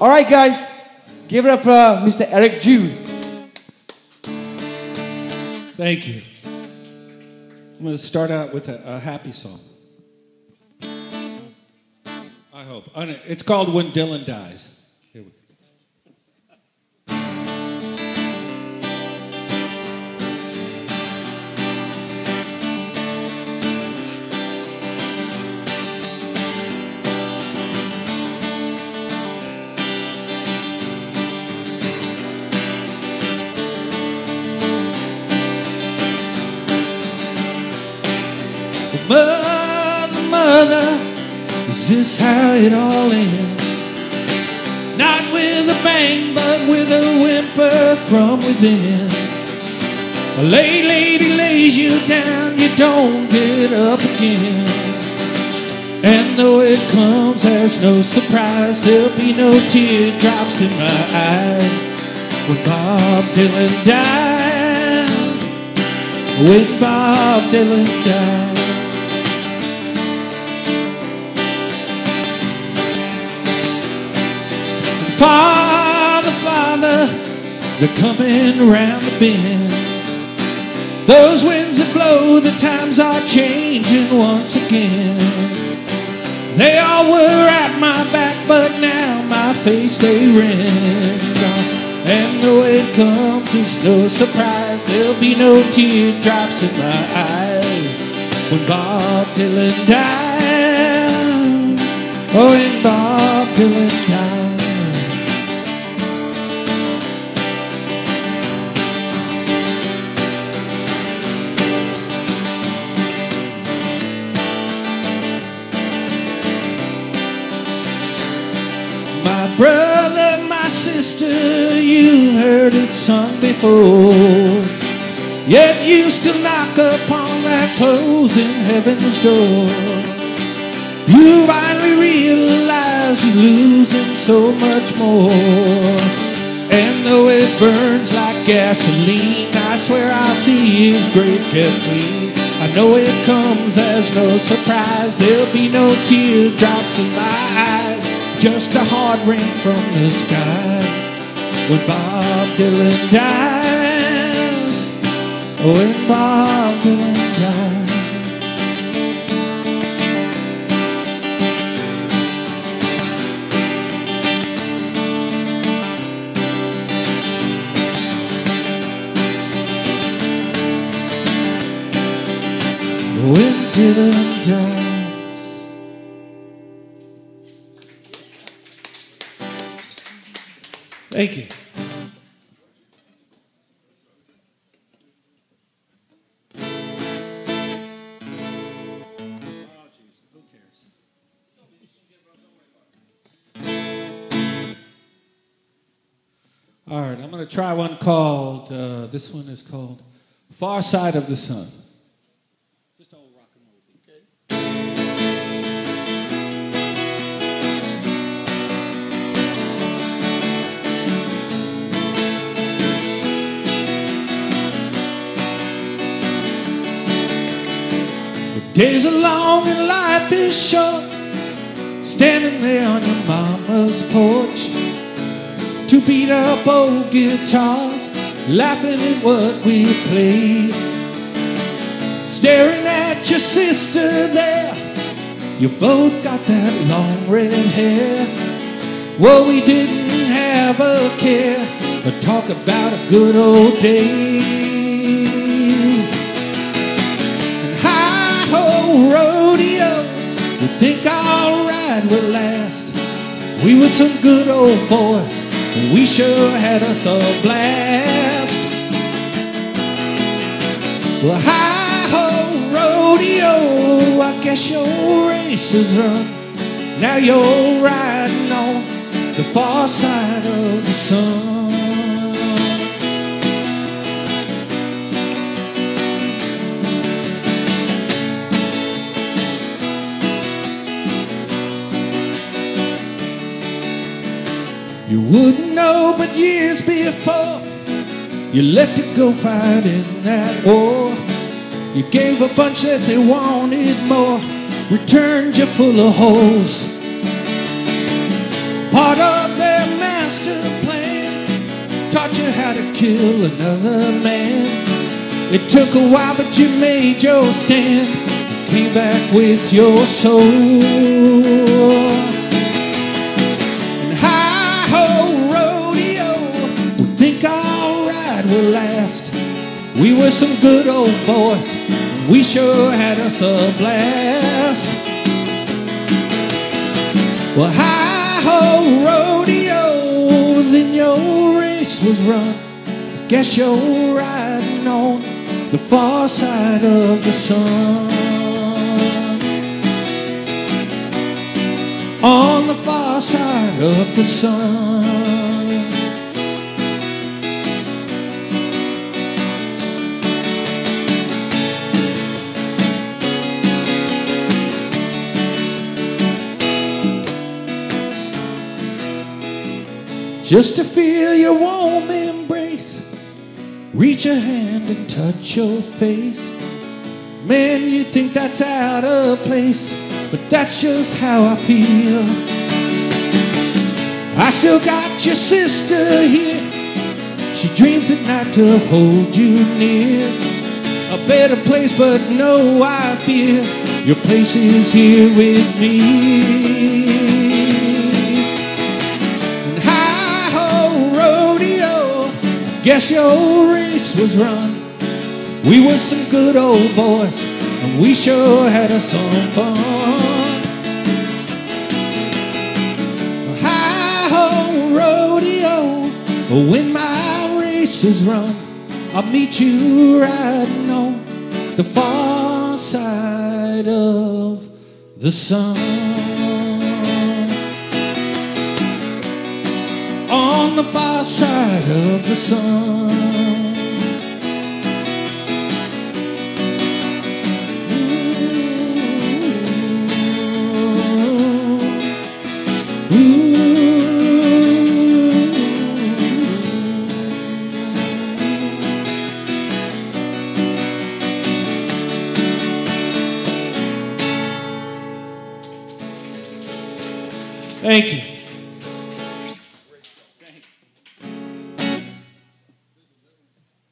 All right, guys, give it up for Mr. Eric Jude. Thank you. I'm going to start out with a happy song. I hope. It's called When Dylan Dies. Here we go. Mother, mother, is this how it all ends? Not with a bang, but with a whimper from within. A lady lays you down, you don't get up again. And though it comes as no surprise, there'll be no teardrops in my eyes when Bob Dylan dies. When Bob Dylan dies. Father, Father, they're coming around the bend. Those winds that blow, the times are changing once again. They all were at my back, but now my face they rend. And though it comes as no surprise, there'll be no teardrops in my eyes when Bob Dylan dies. Oh, when Bob Dylan dies. Brother, my sister, you heard it sung before. Yet you still knock upon that closing heaven's door. You finally realize you're losing so much more. And though it burns like gasoline, I swear I'll see his grave kept clean. I know it comes as no surprise, there'll be no teardrops in my eyes, just a hard rain from the sky when Bob Dylan dies. Oh, when Bob Dylan dies. When Dylan dies. Thank you. All right, I'm going to try one called, this one is called Far Side of the Sun. Just old rock and roll. Okay. Days are long and life is short, standing there on your mama's porch. Two beat up old guitars, laughing at what we played. Staring at your sister there, you both got that long red hair. Well, we didn't have a care, but talk about a good old day. Rodeo, we think our ride will last. We were some good old boys, and we sure had us a blast. Well, hi-ho rodeo, I guess your race is run. Now you're riding on the far side of the sun. You wouldn't know, but years before you left to go fight in that war. You gave a bunch that they wanted more, returned you full of holes. Part of their master plan taught you how to kill another man. It took a while, but you made your stand. Came back with your soul. And hi-ho rodeo, we think our ride will last. We were some good old boys, we sure had us a blast. Well, hi-ho rodeo, then your race was run. I guess you're riding on the far side of the sun. On the far side of the sun. Just to feel your warm embrace, reach a hand and touch your face. Man, you think that's out of place, but that's just how I feel. I still got your sister here. She dreams at night to hold you near. A better place, but no, I fear your place is here with me. Guess your race was run. We were some good old boys, and we sure had us some fun. Hi-ho rodeo, when my race is run, I'll meet you riding on the far side of the sun. On the far side of the sun. Ooh. Thank you.